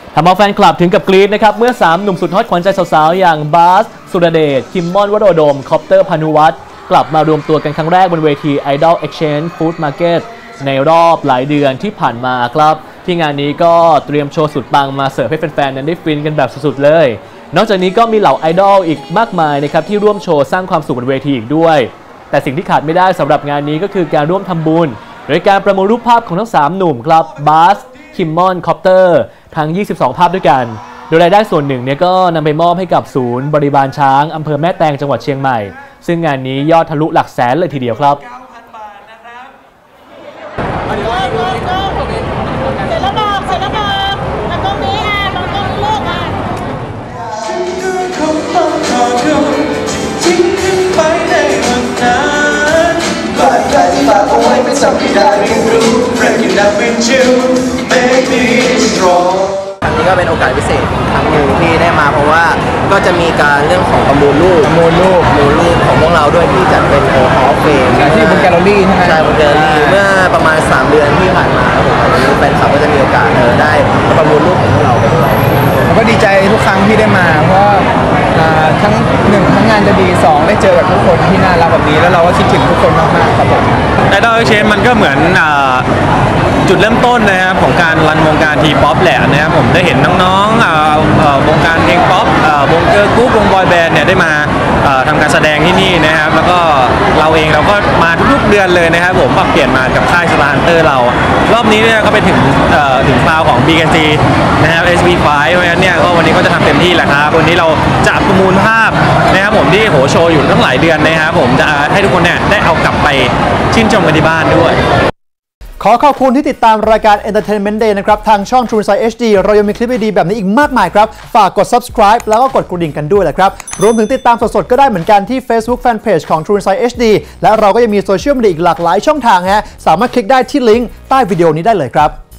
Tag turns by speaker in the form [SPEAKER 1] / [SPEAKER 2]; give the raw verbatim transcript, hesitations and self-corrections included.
[SPEAKER 1] ทำเอาแฟนคลับถึงกับกรี๊ดนะครับเมื่อสามหนุ่มสุดฮอตขวัญใจสาวๆอย่างบาสสุรเดชคิมมอนวโรดมคอปเตอร์พานุวัฒน์กลับมารวมตัวกันครั้งแรกบนเวที Idol Exchange Food Market ในรอบหลายเดือนที่ผ่านมาครับที่งานนี้ก็เตรียมโชว์สุดปังมาเสิร์ฟให้แฟนๆนั้นได้ฟินกันแบบสุดๆเลยนอกจากนี้ก็มีเหล่าไอดอลอีกมากมายนะครับที่ร่วมโชว์สร้างความสุขบนเวทีอีกด้วยแต่สิ่งที่ขาดไม่ได้สำหรับงานนี้ก็คือการร่วมทำบุญโดยการประมูลรูปภาพของทั้งสามหนุ่มครับบาสคิมมอนคอปเตอร์ทั้งยี่สิบสองภาพด้วยกันโดยรายได้ส่วนหนึ่งเนี่ยก็นำไปมอบให้กับศูนย์บริบาลช้างอำเภอแม่แตงจังหวัดเชียงใหม่ซึ่งงานนี้ยอดทะลุหลักแสนเลยทีเดียวครับ
[SPEAKER 2] เสร็จแล้วบอกเสร็จแล้วบอกมาตรงนี้อ่ะตรงตรงลูกอ่ะทิ้งขึ้นไปในวันนั้นบาดแผลที่ฝากเอาไว้ไม่ทำให้ได้เรียนรู้ Breaking up with you make me strong
[SPEAKER 3] ครั้งนี้ก็เป็นโอกาสพิเศษครั้งหนึ่งที่ได้มาเพราะว่าก็จะมีการเรื่องของประมูลรูปประมูลรูปประมูลรูปของพวกเราด้วยที่จัดเป็นโอฮอลเฟมที่บนแกลเลอรี่ใช่ไหมใช่บนแกลเลอรี่เมื่อประมาณสามเดือนที่ผ่านมาครับผมวันนี้แฟนคลับก็จะมีโอกาสเออได้ประมูลรูปของพวกเราไปด้วยผมก็ดีใจทุกครั้งที่ได้มาเพราะทั้งหนึ่งทั้งงานจะดีสองได้เจอกับทุกคนที่น่ารักแบบนี้แล้วเราก็คิดถึงทุกคนมากๆครับผม
[SPEAKER 4] Idol Exchange มันก็เหมือนจุดเริ่มต้นนะครับของการรันวงการทีป๊อปแหละนะครับผมได้เห็นน้องๆวงการเพลงป๊อปวงเกิร์ลกรุ๊ปวงบอยแบนด์เนี่ยได้มาทำการแสดงที่นี่นะครับแล้วก็เราเองเราก็มาทุกๆเดือนเลยนะครับผมปรับเปลี่ยนมากับค่ายสตาร์ฮันเตอร์เรารอบนี้เนี่ยก็ไปถึงถึงคราวของ บี แอนด์ ซี นะครับ เอส บี ไฟว์ เพราะฉะนั้นเนี่ยก็วันนี้ก็จะทำเต็มที่แหละครับวันนี้เราจะประมูลภาพนะครับผมที่โหโชว์อยู่ตั้งหลายเดือนนะครับผมจะให้ทุกคนเนี่ยได้เอากลับไปชื่นชมกันที่บ้านด้วย
[SPEAKER 5] ขอขอบคุณที่ติดตามรายการ Entertainment Day นะครับทางช่อง True Insight เอช ดี เรายังมีคลิปดีๆแบบนี้อีกมากมายครับฝากกด Subscribe แล้วก็กดกระดิ่งกันด้วยแหละครับรวมถึงติดตามสดๆก็ได้เหมือนกันที่ Facebook Fanpage ของ True Insight เอช ดี และเราก็ยังมีโซเชียลมีเดียอีกหลากหลายช่องทางฮะสามารถคลิกได้ที่ลิงก์ใต้วิดีโอนี้ได้เลยครับ